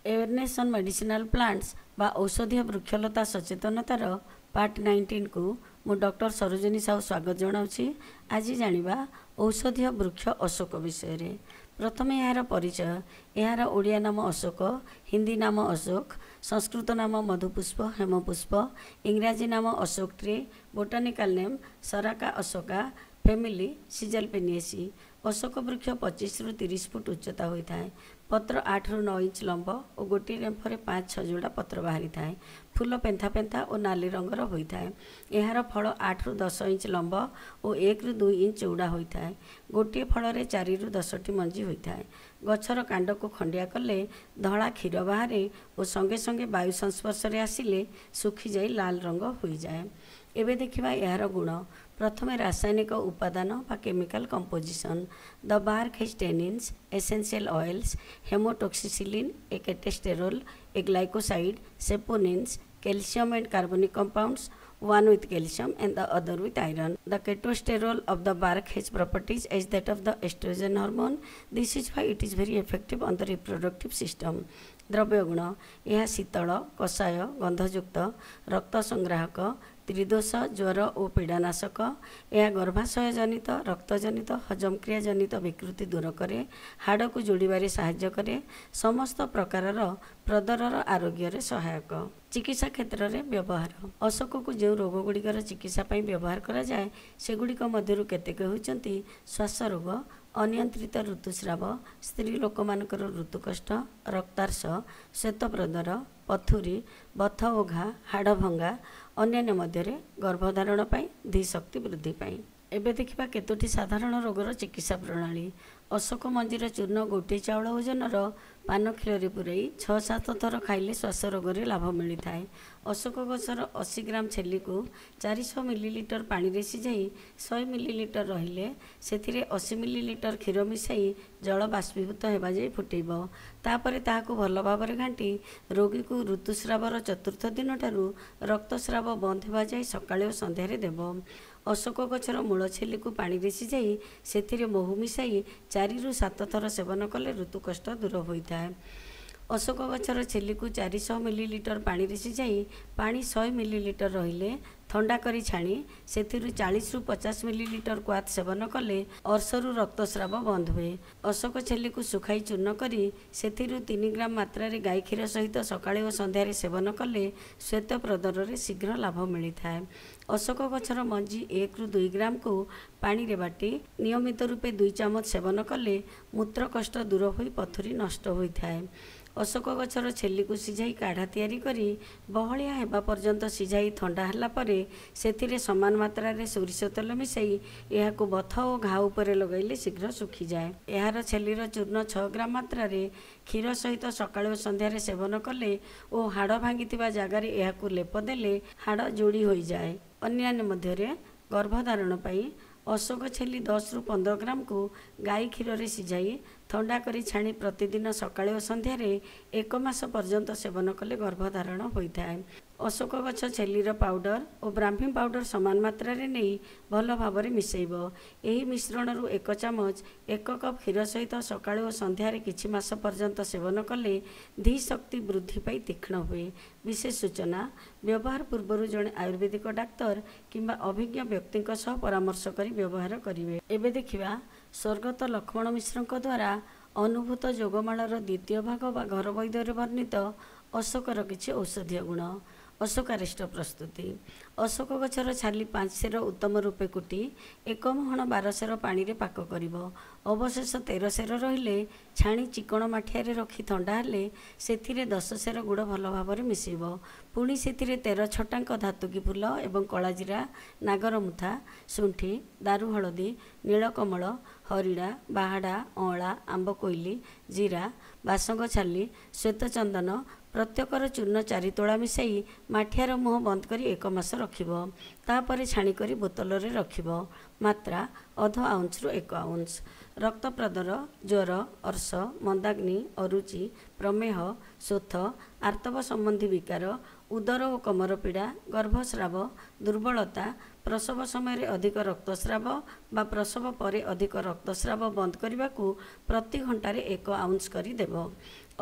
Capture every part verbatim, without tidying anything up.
Awareness on medicinal plants बा औषधीय वृक्षलता सचेतनतार part nineteen को मु डॉक्टर सरोजिनी साहू स्वागत जनाऊँगी। आज जानिबा औषधीय वृक्ष अशोक विषय रे। प्रथम यार परिचय। यार ओडिया नाम अशोक, हिंदी नाम अशोक, संस्कृत नाम मधुपुष्प हेमपुष्प, इंग्राजी नाम Ashok tree, botanical name saraca asoca, family caesalpiniaceae. Ashok वृक्ष पच्चीस रु तीस फुट उच्चता होता है। पत्र आठ रु नौ इंच लंब और गोटे रेम्फरे पाँच छः जोड़ा पत्र बाहरी थाए। फूल पेंथा पेंथा और नाली रंगर होता है। यार फल आठ रु दस इंच लंब और एक रु दुई इंच चौड़ा होता है। गोटे फल में चार रु दसटी मंजी होता है। गछर कांड को खंडिया कले धला क्षीर बाहर और संगे संगे वायु संस्पर्श आसिले सुखी जाए लाल रंग हो जाए। एबे देखिबा यार गुण। प्रथम रासायनिक उपादान बा chemical composition. The bark has tannins, essential oils, haematoxylin, a ketosterol, a glycoside, saponins, calcium and कार्बनिक compounds, one with calcium and the other with iron. The ketosterol of the bark has properties as that of the estrogen hormone. This is why it is very effective on the reproductive system. द्रव्य गुण। यह शीतल, कषाय, गंधयुक्त, रक्त संग्राहक, त्रिदोष, ज्वर और पीड़ानाशक। यह गर्भाशय जनित, रक्तजनित, हजम क्रिया जनित विकृति दूर करे, हाड़ को जोड़बारे साहाय्य करे, समस्त प्रकारर प्रदरर आरोग्य सहायक। चिकित्सा क्षेत्र में व्यवहार। अशोक को जो रोग गुड़िकर चिकित्सा व्यवहार करा जाए सेगुड़िक मध्यरु केतेक होउचंती श्वास रोग, अनियंत्रित ऋतुस्राव, स्त्री लोक मानकर ऋतुकष्ट, रक्तार्श, श्वेतप्रदर, पथुरी, बथ ओ घा, हाड़ भंगा, अन्य मध्य गर्भधारण धीशक्ति वृद्धि पाई। एबे देखिबा केतोटी साधारण रोगर चिकित्सा प्रणाली। अशोक मंजीर चूर्ण गोटे चाउल ओजनर पान क्षीर पुरई छः सात थर खाइले श्वास रोग में लाभ मिलता है। अशोक गछर अस्सी ग्राम छेली को चार सौ मिलीलिटर पानी रे सिझाई सौ मिलीलिटर रहिले से अस्सी मिलीलिटर क्षीर मिसाई जल बाष्पीभूत होगा जाए फुटेब। तापर ताहाको भल भाव घाटी रोगी को ऋतुस्रावर चतुर्थ दिन ठारू रक्तस्राव बंद होगा जाए सकाळे और संध्यारे देव। अशोक गछर मूल छेली को पानी रे सिझाई से महू मिसाई चारि रु सात थर सेवन कले ऋतुकष्ट दूर होता है। अशोक गछर छेली को चार सौ मिलीलिटर पानी रे सिझाई पानी सौ मिलीलिटर रहिले ठंडा करी छाणी से चालीस रु पचास मिलीलिटर क्वाथ सेवन कले अर्शरु रक्तस्राव बंद हुए। अशोक छेली को सुखाई चूर्ण करी से तीन ग्राम मात्रा रे गाई क्षीर सहित सकाळे और संध्यारे सेवन कले श्वेत प्रदर रे शीघ्र लाभ मिलता है। अशोक गछर मंजी एक रु दुई ग्राम को पानी रे बाटी नियमित रूपे दुई चामच सेवन कले मूत्र कष्ट दूर होई पथुरी नष्ट होता है। अशोक गछर छेली को सिझाई काढ़ा तैयारी करी बहलिया हेबा पर्यंत सिझाई ठंडा हला परे सेथिरे समान मात्रा रे सोरिष तेल मिसाई एहाको बथ और घा उपरे लगाइले शीघ्र सुखी जाए। यार छेलीर चूर्ण छः ग्राम मात्रा रे क्षीर सहित सकाळ और संध्यारे सेवन कले और हाड़ भांगिथिबा जगार एहाको लेप देले हाड़ जोड़ी हो जाए। अन्यान्य मध्य गर्भधारण पाई अशोक छेली दस रु पंद्रह ग्राम को गाई क्षीर रे सिझाई ठंडा करी छाणी प्रतिदिन सकाळे और संध्यारे एक मास पर्यंत सेवन कले गर्भधारण होता है। अशोक गछ छेलीर पाउडर और ब्राह्मी पाउडर समान मात्रा रे नहीं भल भाव मिसेब। यही मिश्रण रु एक चामच एक कप क्षीर सहित सकाळे और संध्यारे किछि मास पर्यंत सेवन कले धी शक्ति वृद्धि पाई तीक्ष्ण हुए। विशेष सूचना व्यवहार पूर्व जड़े आयुर्वेदिक डाक्तर किंबा अभिज्ञ व्यक्ति सह परामर्श करी व्यवहार करिवे। एबे देखिबा स्वर्गत लक्ष्मण मिश्र द्वारा अनुभूत जोगमालार द्वितीय भाग बा घर वैद्य वर्णित अशोकर किछि औषधीय गुण। अशोकारिष्ट प्रस्तुति। अशोक गछर छाली पाँच सेर उत्तम रूपे कुटी एक मुहण बार सेर पानी रे पाक करिब। अवशेष तेरह सेर रहिले छाणी चिकण माठिया रखी ठंडा हेले सेथिरे दस सेर गुड़ भल भाव मिसेब। पुणी सेथिरे तेरह छटांक धातुकी फूल एवं कलाजीरा, नागर मुथा, शुंठी, दारू हलदी, नीलकमल, हरिड़ा, बाहाड़ा, अँला, आंब कोइली, जीरा, बासंग छाली, श्वेतचंदन प्रत्येकर चूर्ण चारि तोड़ा मिसाई माठियार मुह बंद करी एक मास रखिब। तापरे छाणी करी बोतल रे रखिब। मात्रा अध आउंस रु एक आउंस। रक्त प्रदर, ज्वर, अर्श, मंदाग्नि, अरुचि, प्रमेह, शोथ, आर्तव संबंधी विकार, उदर और कमर पीड़ा, गर्भस्राव, दुर्बलता, प्रसव समय अधिक रक्तस्राव बा प्रसव परे अधिक रक्तस्राव बंद करने को प्रति घंटे एक आउंस कर देव।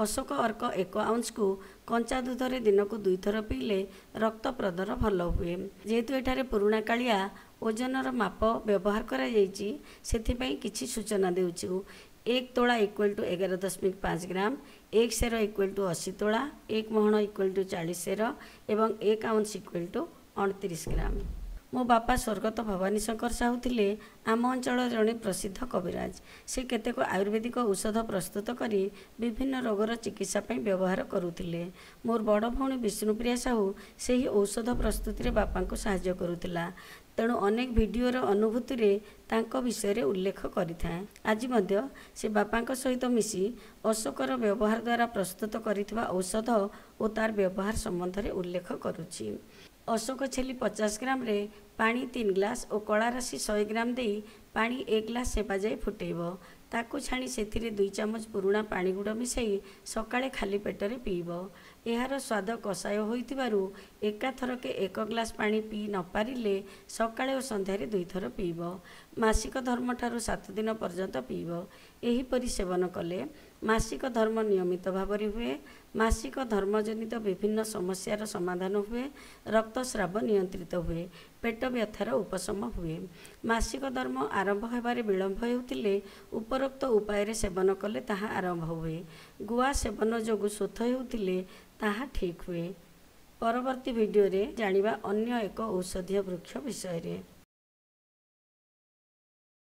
अशोक अर्क एक आउंस को कंचा दूध रे दिन को दुई थर पीले रक्त प्रदर भल हुए। जेहेतु एठारे पुराणा कालिया ओजनर माप व्यवहार करा जायछि सेथिपई किछि सूचना देउछु। एक तोला इक्वल टू एगार दशमिक पाँच ग्राम, एक सेर इक्वल टू अशी तोला, एक महण इक्वल टू चालीस सेर एवं एक आउंस इक्वल टू अड़तीस ग्राम। मो बापा स्वर्गत भवानी शंकर साहू थिले आम अंचल जड़े प्रसिद्ध कविराज। से केतेक आयुर्वेदिक औषध प्रस्तुत करी विभिन्न रोगर चिकित्सा पई व्यवहार करुथिले। मोर बड़ भौणी विष्णुप्रिया साहू सेही औषध प्रस्तुति रे बापा को सहाय्य करुथिला। तेणु अनेक भिडिओर अनुभूति रे तांको विषय रे उल्लेख करिथाए। आज मध्य से बापांको सहित मिसी अशोकर व्यवहार द्वारा प्रस्तुत करिथिबा औषध और तार व्यवहार संबंध रे उल्लेख करुछि। अशोक छेली पचास ग्राम रे पानी तीन ग्लास और कला राशि सौ ग्राम दे पानी एक ग्लास सेपा जाए फुटेब। ताकू छाणी से दुई चामच पुराणा पानी गुड़ मिसाई सकाळे खाली पेटरे पीब। यार स्वाद कषाय होइतिबारु एकाथरके एक ग्लास पानी पी न पारिले सकाळे और संध्यारे दुई थर पीब। मासिक धर्म ठारू सात दिन पर्यंत पीब। एहीपरि सेवन कले मासिक धर्म नियमित भावरे हुए। मासिक धर्मजनित विभिन्न समस्यार समाधान हुए। रक्तस्राव नियंत्रित हुए। पेट व्यथार उपशम हुए। मासिक धर्म आरंभ हेबारे विलंब हेउतिले उपरोक्त उपाय सेवन कले ताहा आरंभ हुए। गुआ सेवन जोगु शोथ हेउतिले ताहा ठीक हुए। परवर्ती वीडियो रे जानिबा अन्य एक औषधीय वृक्ष विषय रे।